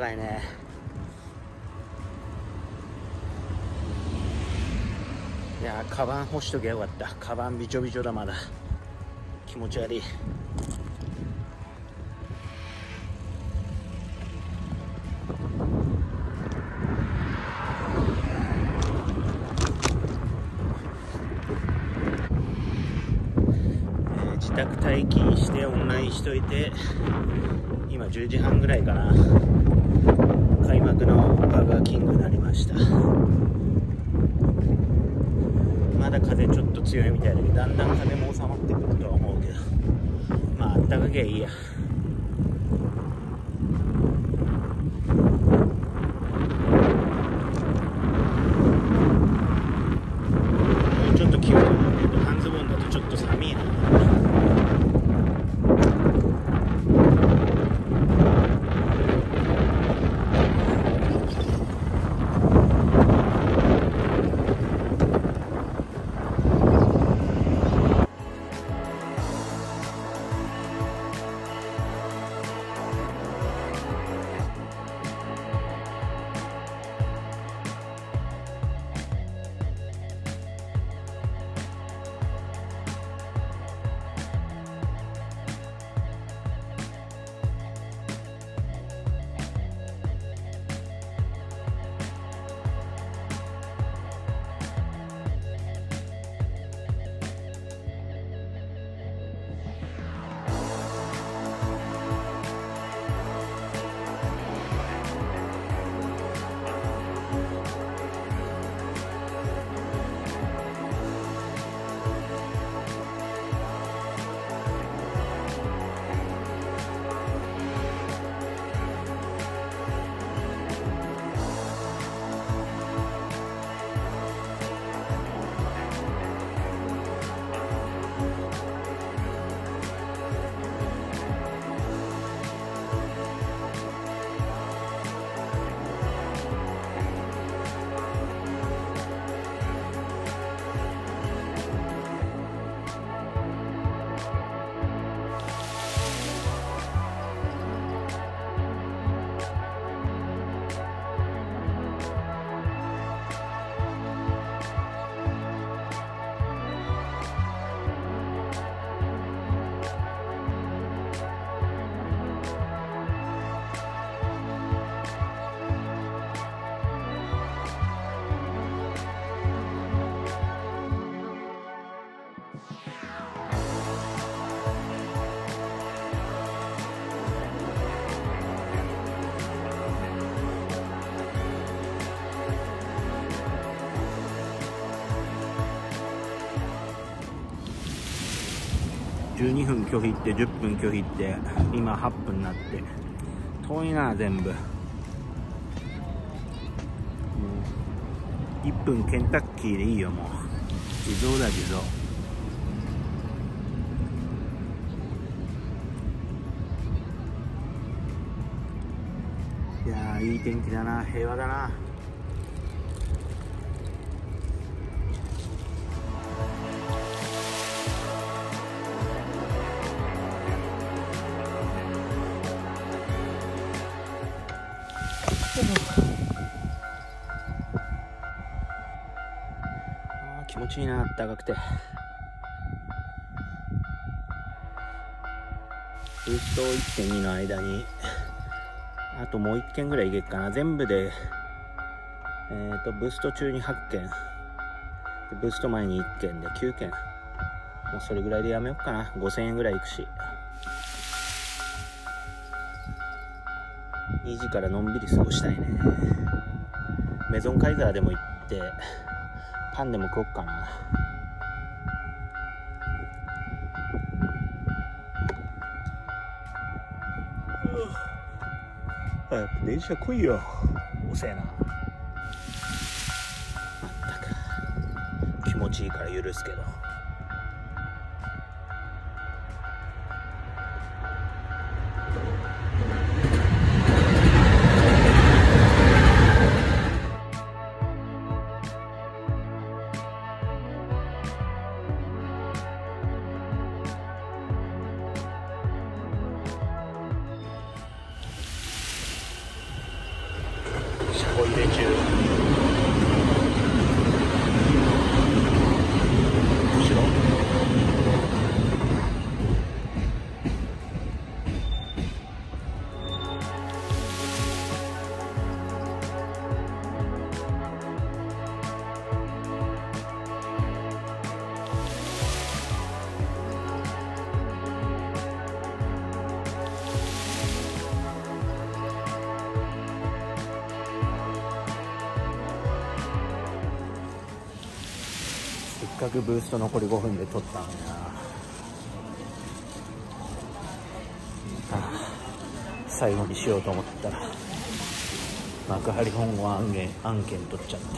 かいね。いやー、カバン干しときゃよかった。カバンびちょびちょだ。まだ気持ち悪い。自宅待機してオンラインしといて、今10時半ぐらいかな、開幕のバーガーキングになりました。まだ風ちょっと強いみたいだけど、だんだん風も収まってくるとは思うけど、まああったかきゃいいや。もうちょっと気温が上がると半ズボンだとちょっと寒いな。12分拒否って10分拒否って今8分になって、遠いな。全部もう1分ケンタッキーでいいよ。もう地蔵だ、地蔵。いやー、いい天気だな。平和だな。気持ちいいな、あったかくて。ブースト 1.2 の間にあともう1件ぐらいいけるかな。全部でブースト中に8件で、ブースト前に1件で9件。もうそれぐらいでやめようかな。5000円ぐらいいくし、2時からのんびり過ごしたいね。メゾンカイザーでも行ってパンでも食おっかな。早く電車来いよ。遅えな。まったく気持ちいいから許すけど。 後ろせっかくブースト残り5分で撮ったのにな。最後にしようと思ったら幕張本郷案件取っちゃって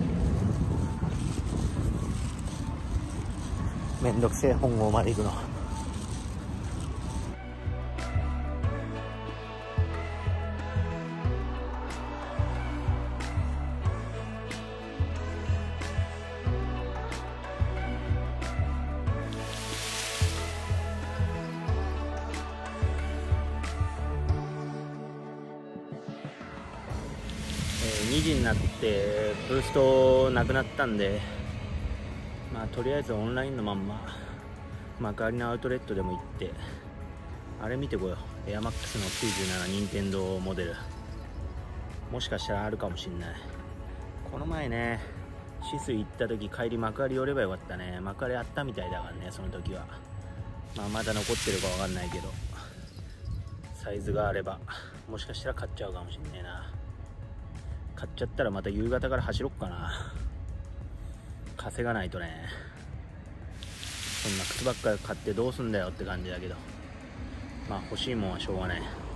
めんどくせえ。本郷まで行くの。2時になってブーストなくなったんで、まあとりあえずオンラインのまんま幕張のアウトレットでも行ってあれ見てこよう。エアマックスの97任天堂モデル、もしかしたらあるかもしんない。この前ねシス行った時帰り幕張寄ればよかったね。幕張あったみたいだからね、その時は。まあまだ残ってるかわかんないけど、サイズがあればもしかしたら買っちゃうかもしんねえな。買っちゃったらまた夕方から走ろっかな。稼がないとね。そんな靴ばっかり買ってどうすんだよって感じだけど、まあ欲しいもんはしょうがない。